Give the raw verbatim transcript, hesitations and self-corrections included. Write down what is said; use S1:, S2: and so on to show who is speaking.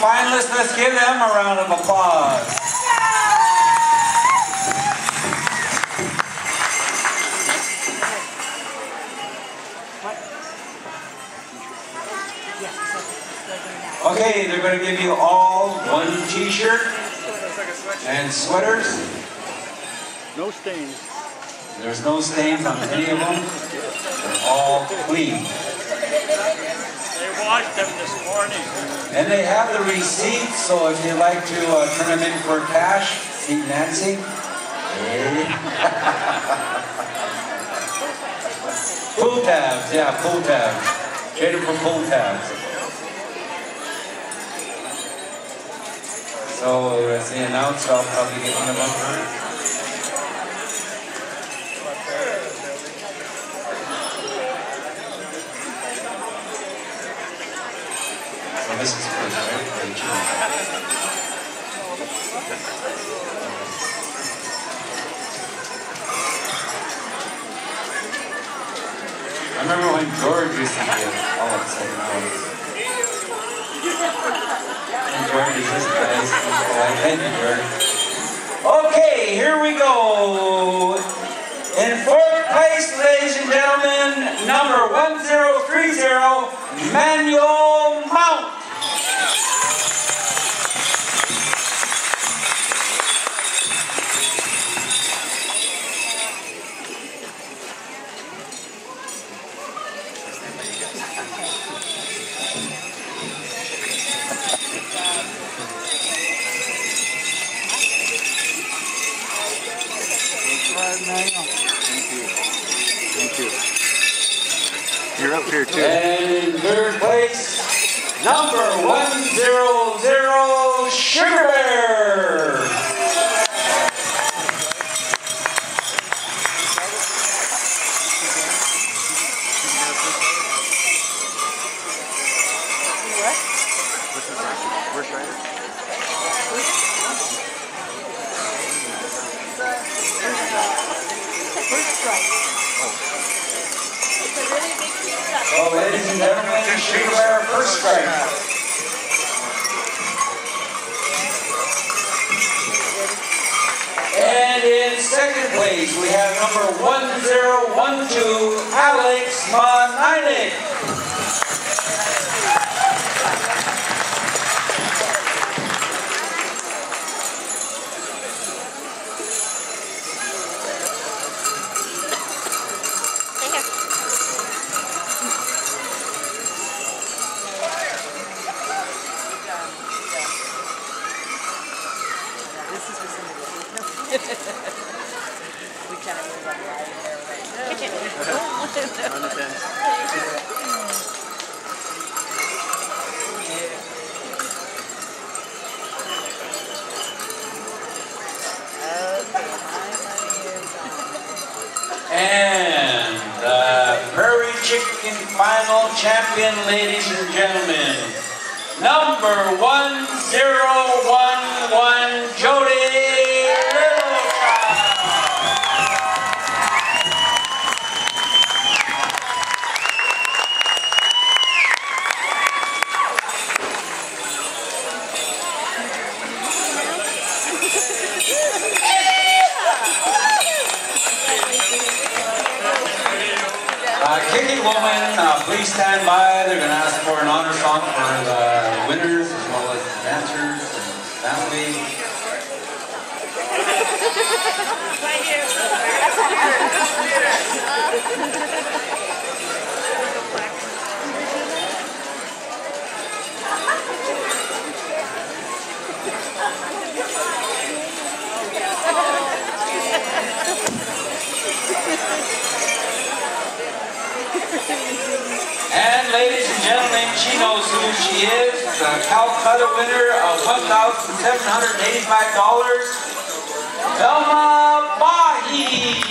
S1: finalists. Let's give them a round of applause. Okay, they're going to give you all one t-shirt and sweaters.
S2: No stains.
S1: There's no stains on any of them. They're all clean.
S2: They washed them this morning.
S1: And they have the receipts, so if you'd like to uh, turn them in for cash, see Nancy. Hey. Pull tabs, yeah, pull tabs. Trade them for pull tabs. So as they announce, I'll probably get one of them. So this is first, right? I remember when George used to give all of seven hours. George is this guy. Thank you, George. Okay, here we go. In fourth place, ladies and gentlemen, number one zero three zero, Manuel Mount.
S2: Thank you. Thank you. You're up here too.
S1: And in third place, number one zero zero, Sugar Bear.
S2: What? Where's Ryder?
S1: Oh, ladies and gentlemen, Sugar Bear, first strike. And in second place, we have number one zero one two, Alex Monailik.
S3: We kind of move up right there right
S1: And the Prairie Chicken Final Champion, ladies and gentlemen, number one zero one one, Jody Littlechild. Uh, Kicking Woman, uh, please stand by. They're going to ask for an honor song for the winners as well as the dancers and family. And ladies and gentlemen, she knows who she is, the Calcutta winner of one thousand seven hundred eighty-five dollars, Velma Bahi.